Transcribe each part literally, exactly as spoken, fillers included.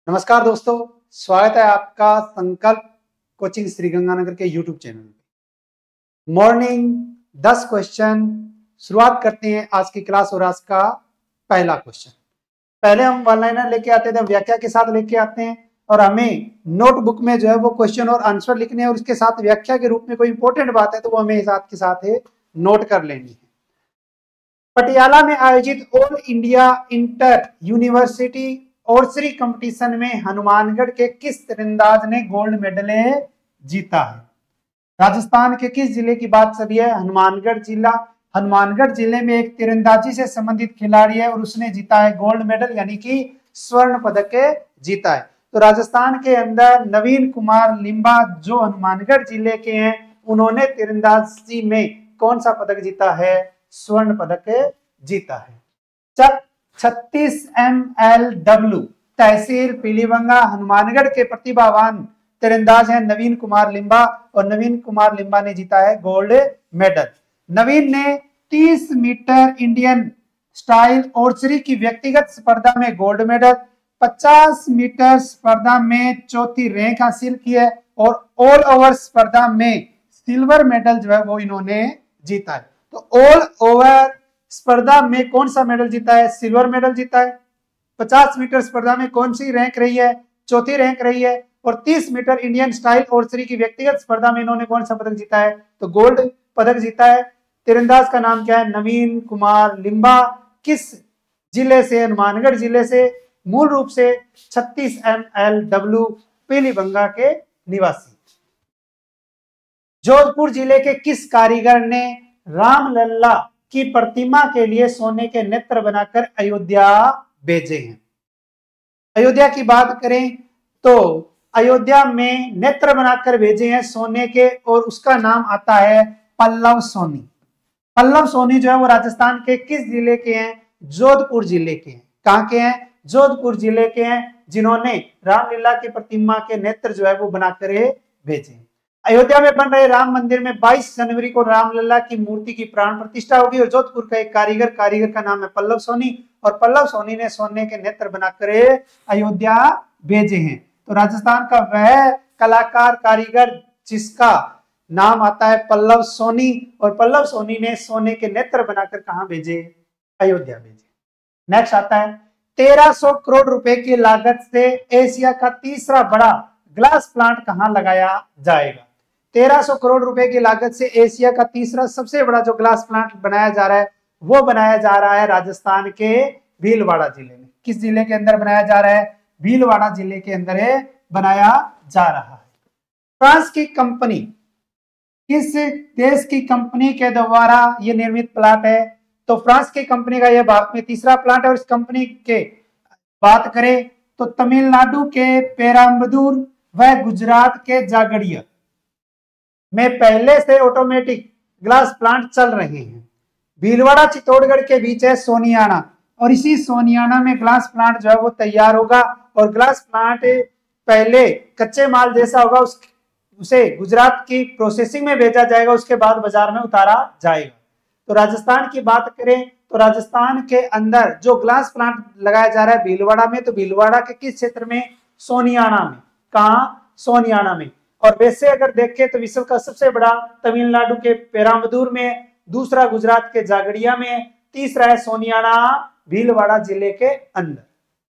नमस्कार दोस्तों, स्वागत है आपका संकल्प कोचिंग श्रीगंगानगर के यूट्यूब चैनल पे। मॉर्निंग दस क्वेश्चन शुरुआत करते हैं आज की क्लास। और आज का पहला क्वेश्चन, पहले हम वन लाइनर लेके आते थे, व्याख्या के साथ लेके आते हैं और हमें नोटबुक में जो है वो क्वेश्चन और आंसर लिखने हैं और उसके साथ व्याख्या के रूप में कोई इंपॉर्टेंट बात है तो वो हमें साथ के साथ है नोट कर लेनी है। पटियाला में आयोजित all India inter university archery competition में हनुमानगढ़ के किस तीरंदाज ने गोल्ड मेडल जीता है? राजस्थान के किस जिले की बात सभी है? हनुमानगढ़ जिला। हनुमानगढ़ जिले में एक तीरंदाजी से संबंधित खिलाड़ी है और उसने जीता है गोल्ड मेडल यानी कि स्वर्ण पदक जीता है। तो राजस्थान के अंदर नवीन कुमार लिम्बा जो हनुमानगढ़ जिले के हैं, उन्होंने तीरंदाजी में कौन सा पदक जीता है? स्वर्ण पदक जीता है। छत्तीस एम एल डब्ल्यू तहसील पीलीभंगा हनुमानगढ़ के प्रतिभावान तीरंदाज हैं नवीन कुमार लिम्बा और नवीन कुमार लिम्बा ने जीता है गोल्ड मेडल। नवीन ने तीस मीटर इंडियन स्टाइल आर्चरी की व्यक्तिगत स्पर्धा में गोल्ड मेडल, पचास मीटर स्पर्धा में चौथी रैंक हासिल की है और ऑल ओवर स्पर्धा में सिल्वर मेडल जो है वो इन्होंने जीता है। तो ऑल ओवर स्पर्धा में कौन सा मेडल जीता है? सिल्वर मेडल जीता है। पचास मीटर स्पर्धा में कौन सी रैंक रही है? चौथी रैंक रही है। और तीस मीटर इंडियन स्टाइल आर्चरी की व्यक्तिगत स्पर्धा में इन्होंने कौन सा पदक जीता है? तो गोल्ड पदक जीता है। तीरंदाज का नाम क्या है? नवीन कुमार लिम्बा। किस जिले से? हनुमानगढ़ जिले से। मूल रूप से छत्तीस एम एल डब्ल्यू पीलीभंगा के निवासी। जोधपुर जिले के किस कारीगर ने रामलला की प्रतिमा के लिए सोने के नेत्र बनाकर अयोध्या भेजे हैं? अयोध्या की बात करें तो अयोध्या में नेत्र बनाकर भेजे हैं सोने के और उसका नाम आता है पल्लव सोनी। पल्लव सोनी जो है वो राजस्थान के किस जिले के हैं? जोधपुर जिले के हैं। कहां के हैं? जोधपुर जिले के हैं, जिन्होंने रामलीला की प्रतिमा के नेत्र जो है वो बनाकर भेजे। अयोध्या में बन रहे राम मंदिर में बाईस जनवरी को रामलला की मूर्ति की प्राण प्रतिष्ठा होगी और जोधपुर का एक कारीगर कारीगर का नाम है पल्लव सोनी और पल्लव सोनी ने सोने के नेत्र बनाकर अयोध्या भेजे हैं। तो राजस्थान का वह कलाकार कारीगर जिसका नाम आता है पल्लव सोनी और पल्लव सोनी ने सोने के नेत्र बनाकर कहां भेजे? अयोध्या भेजे। नेक्स्ट आता है तेरह सौ करोड़ रुपए की लागत से एशिया का तीसरा बड़ा ग्लास प्लांट कहां लगाया जाएगा? तेरह सौ करोड़ रुपए की लागत से एशिया का तीसरा सबसे बड़ा जो ग्लास प्लांट बनाया जा रहा है वो बनाया जा रहा है राजस्थान के भीलवाड़ा जिले में। किस जिले के अंदर बनाया जा रहा है? भीलवाड़ा जिले के अंदर बनाया जा रहा है। फ्रांस की कंपनी, किस देश की कंपनी के द्वारा यह निर्मित प्लांट है? तो फ्रांस की कंपनी का यह भारत में तीसरा प्लांट है और इस कंपनी के बात करें तो तमिलनाडु के पेराम्बदूर व गुजरात के जागड़िया में पहले से ऑटोमेटिक ग्लास प्लांट चल रहे हैं। भीलवाड़ा चित्तौड़गढ़ के बीच है सोनियाना और इसी सोनियाना में ग्लास प्लांट जो है वो तैयार होगा और ग्लास प्लांट पहले कच्चे माल जैसा होगा, उस उसे गुजरात की प्रोसेसिंग में भेजा जाएगा, उसके बाद बाजार में उतारा जाएगा। तो राजस्थान की बात करें तो राजस्थान के अंदर जो ग्लास प्लांट लगाया जा रहा है भीलवाड़ा में, तो भीलवाड़ा के किस क्षेत्र में? सोनियाना में। कहा? सोनियाना में। और वैसे अगर देखें तो विश्व का सबसे बड़ा तमिलनाडु के पेराम्बदूर में, दूसरा गुजरात के जागड़िया में, तीसरा है सोनियाना भीलवाड़ा जिले के अंदर।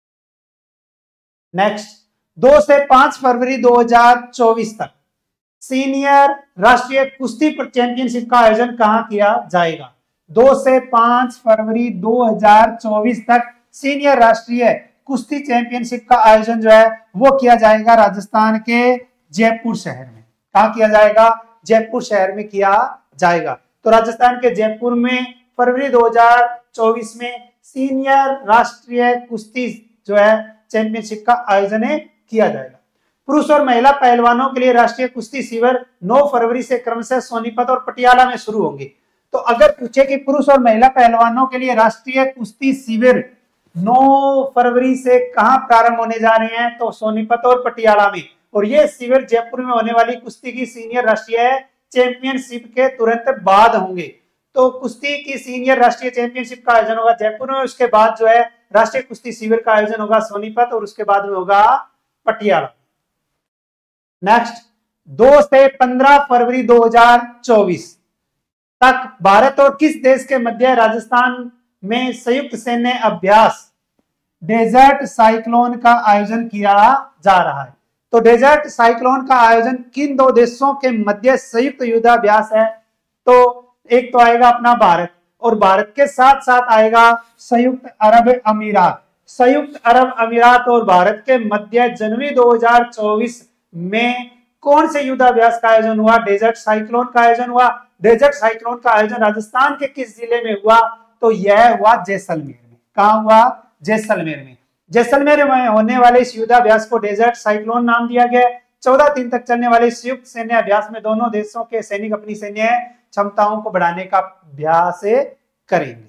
नेक्स्ट, दो से पांच फरवरी दो हजार चौबीस तक सीनियर राष्ट्रीय कुश्ती चैंपियनशिप का आयोजन कहां किया जाएगा? दो से पांच फरवरी दो हजार चौबीस तक सीनियर राष्ट्रीय कुश्ती चैंपियनशिप का आयोजन जो है वो किया जाएगा राजस्थान के जयपुर शहर में। कहां किया जाएगा? जयपुर शहर में किया जाएगा। तो राजस्थान के जयपुर में फरवरी दो हजार चौबीस में सीनियर राष्ट्रीय कुश्ती जो है चैंपियनशिप का आयोजन किया जाएगा। पुरुष और महिला पहलवानों के लिए राष्ट्रीय कुश्ती शिविर नौ फरवरी से क्रमशः सोनीपत और पटियाला में शुरू होंगे। तो अगर पूछे कि पुरुष और महिला पहलवानों के लिए राष्ट्रीय कुश्ती शिविर नौ फरवरी से कहां प्रारंभ होने जा रहे हैं? तो सोनीपत और पटियाला में। और ये शिविर जयपुर में होने वाली कुश्ती की सीनियर राष्ट्रीय चैंपियनशिप के तुरंत बाद होंगे। तो कुश्ती की सीनियर राष्ट्रीय चैंपियनशिप का आयोजन होगा जयपुर में, उसके बाद जो है राष्ट्रीय कुश्ती शिविर का आयोजन होगा सोनीपत और उसके बाद में होगा पटियाला। नेक्स्ट, दो से पंद्रह फरवरी दो हज़ार चौबीस तक भारत और किस देश के मध्य राजस्थान में संयुक्त सैन्य अभ्यास डेजर्ट साइक्लोन का आयोजन किया जा रहा है? तो डेजर्ट साइक्लोन का आयोजन किन दो देशों के मध्य संयुक्त युद्धाभ्यास है? तो एक तो आएगा अपना भारत, और भारत के साथ साथ आएगा संयुक्त अरब अमीरात। संयुक्त अरब अमीरात और भारत के मध्य जनवरी दो हज़ार चौबीस में कौन से युद्धाभ्यास का आयोजन हुआ? डेजर्ट साइक्लोन का आयोजन हुआ। डेजर्ट साइक्लोन का आयोजन राजस्थान के किस जिले में हुआ? तो यह हुआ जैसलमेर में। कहां हुआ? जैसलमेर में। जैसलमेर में होने वाले इस युद्धाभ्यास को डेजर्ट साइक्लोन नाम दिया गया। चौदह दिन तक चलने वाले संयुक्त सैन्य अभ्यास में दोनों देशों के सैनिक अपनी सैन्य क्षमताओं को बढ़ाने का अभ्यास करेंगे।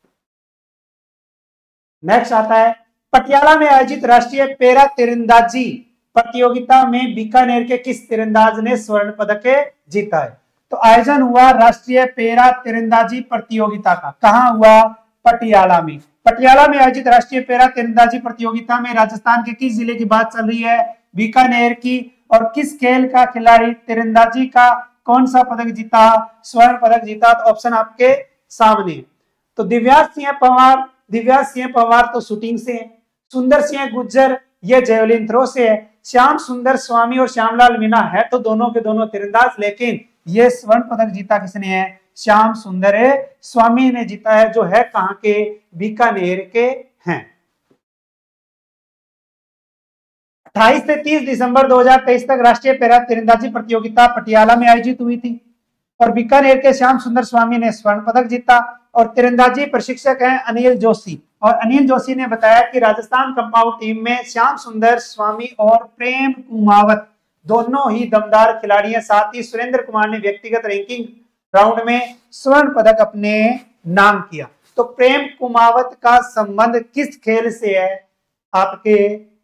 नेक्स्ट आता है, पटियाला में आयोजित राष्ट्रीय पैरा तीरंदाजी प्रतियोगिता में बीकानेर के किस तीरंदाज ने स्वर्ण पदक जीता है? तो आयोजन हुआ राष्ट्रीय पैरा तीरंदाजी प्रतियोगिता का। कहां हुआ? पटियाला में। पटियाला में आयोजित राष्ट्रीय पैरा तीरंदाजी प्रतियोगिता में राजस्थान के किस जिले की बात चल रही है? बीकानेर की। और किस खेल का खिलाड़ी तीरंदाजी का कौन सा पदक जीता? स्वर्ण पदक जीता। तो ऑप्शन आपके सामने। तो दिव्यांश सिंह पंवार, दिव्यांश सिंह पंवार तो शूटिंग से है। सुंदर सिंह गुज्जर ये जेवलिन थ्रो से है। श्याम सुंदर स्वामी और श्यामलाल मीणा है तो दोनों के दोनों तीरंदाज, लेकिन ये स्वर्ण पदक जीता किसने है? श्याम सुंदर स्वामी ने जीता है, जो है कहां के? बीकानेर के हैं। अट्ठाईस से तीस दिसंबर दो हज़ार तेईस तक राष्ट्रीय पैरा तीरंदाजी प्रतियोगिता पटियाला में आयोजित हुई थी और बीकानेर के श्याम सुंदर स्वामी ने स्वर्ण पदक जीता। और तीरंदाजी प्रशिक्षक हैं अनिल जोशी, और अनिल जोशी ने बताया कि राजस्थान कंपाउंड टीम में श्याम सुंदर स्वामी और प्रेम कुमावत दोनों ही दमदार खिलाड़ी हैं। साथ ही सुरेंद्र कुमार ने व्यक्तिगत रैंकिंग राउंड में स्वर्ण पदक अपने नाम किया। तो प्रेम कुमावत का संबंध किस खेल से है? आपके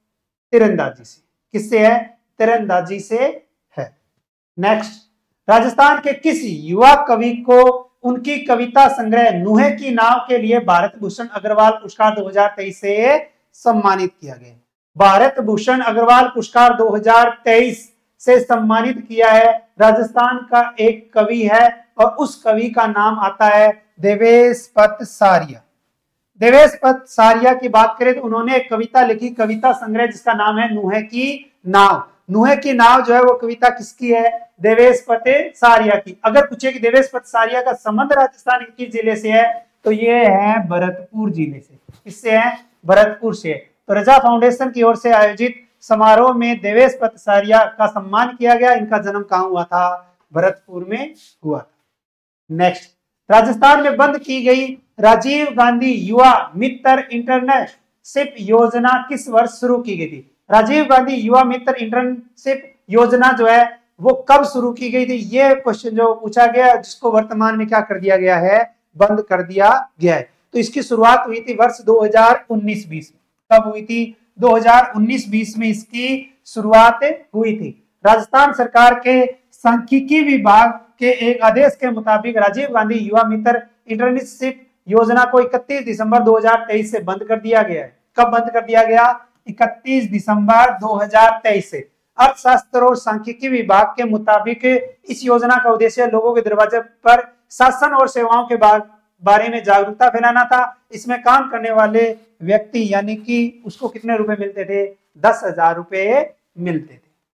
तीरंदाजी से। किससे है? तीरंदाजी से है। नेक्स्ट, राजस्थान के किस युवा कवि को उनकी कविता संग्रह नुहे की नाव के लिए भारत भूषण अग्रवाल पुरस्कार दो हज़ार तेईस से सम्मानित किया गया? भारत भूषण अग्रवाल पुरस्कार दो हज़ार तेईस से सम्मानित किया है राजस्थान का एक कवि है, और उस कवि का नाम आता है देवेश पत सारिया। देवेश पत सारिया की बात करें तो उन्होंने एक कविता लिखी, कविता संग्रह जिसका नाम है नुहे की नाव। नुहे की नाव जो है वो कविता किसकी है? देवेश पत सारिया की। अगर पूछे कि देवेश पत सारिया का संबंध राजस्थान के किस जिले से है, तो ये है भरतपुर जिले से। किससे है? भरतपुर से। तो रजा फाउंडेशन की ओर से आयोजित समारोह में देवेश पत सारिया का सम्मान किया गया। इनका जन्म कहां हुआ था? भरतपुर में हुआ था। नेक्स्ट, राजस्थान में बंद की गई राजीव गांधी युवा मित्र इंटर्नशिप योजना किस वर्ष शुरू की गई थी? राजीव गांधी युवा मित्र इंटर्नशिप योजना जो है वो कब शुरू की गई थी? ये क्वेश्चन जो पूछा गया, जिसको वर्तमान में क्या कर दिया गया है? बंद कर दिया गया है। तो इसकी शुरुआत हुई थी वर्ष दो हज़ार उन्नीस बीस में। कब हुई थी? दो हज़ार उन्नीस बीस में इसकी शुरुआत हुई थी। राजस्थान सरकार के सांख्यिकी विभाग के एक आदेश के मुताबिक राजीव गांधी युवा मित्र इंटर्नशिप योजना को इकतीस दिसंबर दो हज़ार तेईस से बंद कर दिया गया है। कब बंद कर दिया गया? इकतीस दिसंबर दो हज़ार तेईस से। अर्थशास्त्र और सांख्यिकी विभाग के मुताबिक इस योजना का उद्देश्य लोगों के दरवाजे पर शासन और सेवाओं के बारे में जागरूकता फैलाना था। इसमें काम करने वाले व्यक्ति यानी कि उसको कितने रुपए मिलते थे? दस हजार रुपए मिलते थे।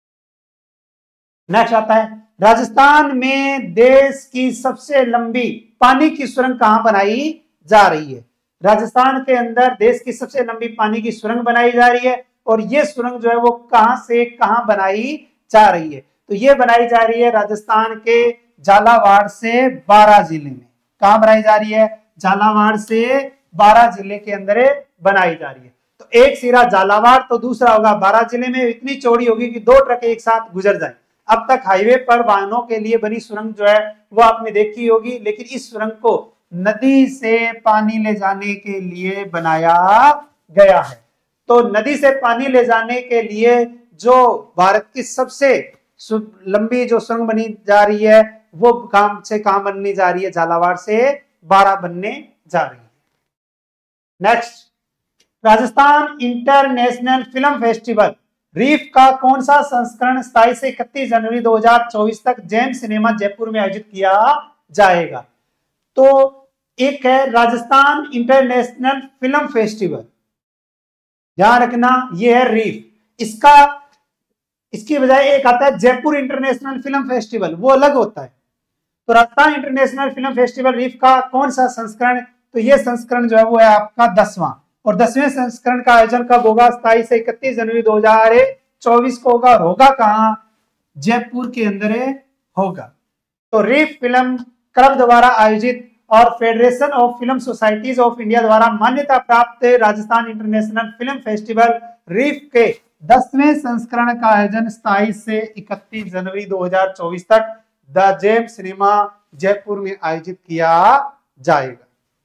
नेक्स्ट आता है, राजस्थान में देश की सबसे लंबी पानी की सुरंग कहां बनाई जा रही है? राजस्थान के अंदर देश की सबसे लंबी पानी की सुरंग बनाई जा रही है, और ये सुरंग जो है वो कहां से कहां बनाई जा रही है? तो ये बनाई जा रही है राजस्थान के झालावाड़ से बारां जिले में। कहां बनाई जा रही है? झालावाड़ से बारां जिले के अंदर बनाई जा रही है। तो एक सिरा झालावाड़ तो दूसरा होगा बारां जिले में। इतनी चौड़ी होगी कि दो ट्रक एक साथ गुजर जाए। अब तक हाईवे पर वाहनों के लिए बनी सुरंग जो है वो आपने देखी होगी, लेकिन इस सुरंग को नदी से पानी ले जाने के लिए बनाया गया है। तो नदी से पानी ले जाने के लिए जो भारत की सबसे लंबी जो सुरंग बनी जा रही है वो काम से कहां बनने जा रही है? झालावाड़ से बारां बनने जा रही है। Next, Rajasthan international film festival RIFF का कौन सा संस्करण सताईस से इकतीस जनवरी दो हज़ार चौबीस तक जैम सिनेमा जयपुर में आयोजित किया जाएगा? तो एक है राजस्थान इंटरनेशनल फिल्म फेस्टिवल, ध्यान रखना ये है रीफ। इसका इसकी बजाय एक आता है जयपुर इंटरनेशनल फिल्म फेस्टिवल, वो अलग होता है। तो Rajasthan international film festival RIFF का कौन सा संस्करण? तो ये संस्करण जो है वो है आपका दसवां, और दसवें संस्करण का आयोजन कब होगा? सताईस से इकतीस जनवरी दो हज़ार चौबीस को होगा। होगा कहां? जयपुर के अंदर होगा। तो रीफ फिल्म क्लब द्वारा आयोजित और federation of film societies of India द्वारा मान्यता प्राप्त Rajasthan international film festival RIFF के दसवें संस्करण का आयोजन सताईस से इकतीस जनवरी दो हज़ार चौबीस तक द जेम सिनेमा जयपुर में आयोजित किया जाएगा।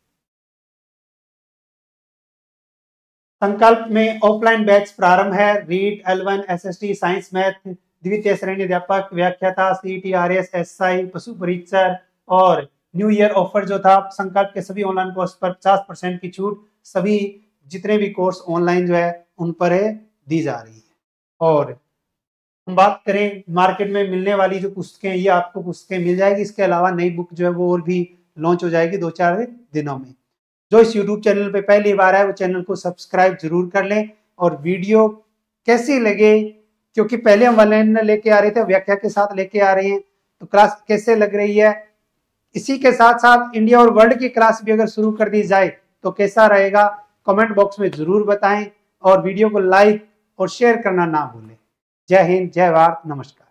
संकल्प में ऑफलाइन बैच प्रारंभ है। REET, L one, SST, science, math, द्वितीय श्रेणी अध्यापक, व्याख्याता, सीईटी, आरएस, एसआई, पशु परीक्षक और न्यू ईयर ऑफर जो था संकल्प के सभी ऑनलाइन कोर्स पर पचास परसेंट की छूट, सभी जितने भी कोर्स ऑनलाइन जो है उन पर दी जा रही है। और हम बात करें मार्केट में मिलने वाली जो पुस्तकें, ये आपको पुस्तकें मिल जाएगी। इसके अलावा नई बुक जो है वो और भी लॉन्च हो जाएगी दो चार दिनों में। जो इस यूट्यूब चैनल पे पहली बार है वो चैनल को सब्सक्राइब जरूर कर लें। और वीडियो कैसी लगे, क्योंकि पहले हम ऑनलाइन लेके आ रहे थे, व्याख्या के साथ लेके आ रहे हैं, तो क्लास कैसे लग रही है? इसी के साथ साथ इंडिया और वर्ल्ड की क्लास भी अगर शुरू कर दी जाए तो कैसा रहेगा? कमेंट बॉक्स में जरूर बताएं और वीडियो को लाइक और शेयर करना ना भूलें। जय हिंद, जय भारत, नमस्कार।